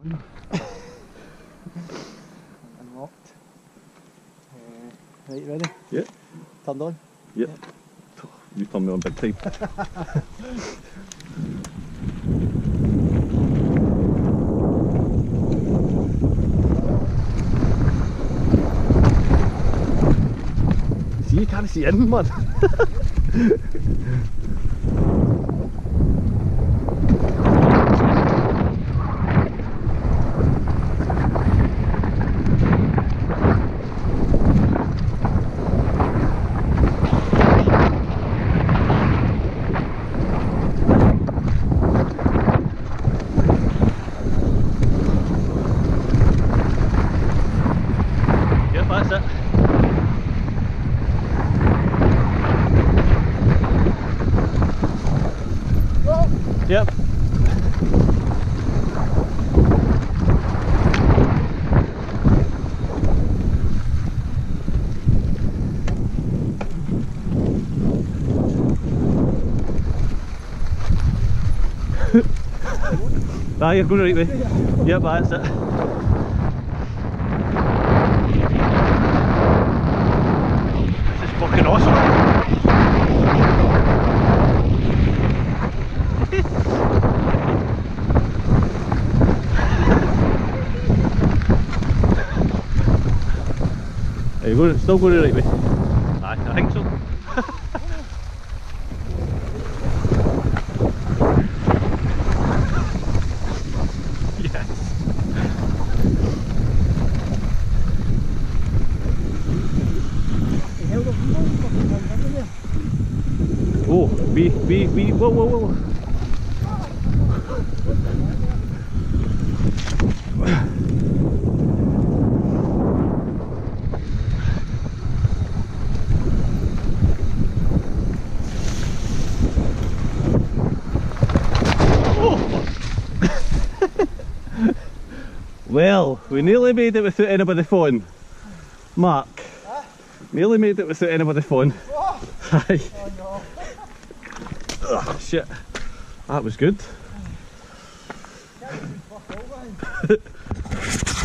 Unlocked. Right, ready? Yeah. Turned on? Yep. You turned me on big time. See, you can't see in, man. Yep, that's it. Yep. Ah, you're going the right way. Yep, that's it. This is fucking awesome. Are you going, still going the right way? Aye, I think so. Yes. Oh, whoa, whoa, whoa. Well, we nearly made it without anybody phone. Mark. Huh? Nearly made it without anybody phone. Oh. Aye. Oh no. Ugh, shit. That was good.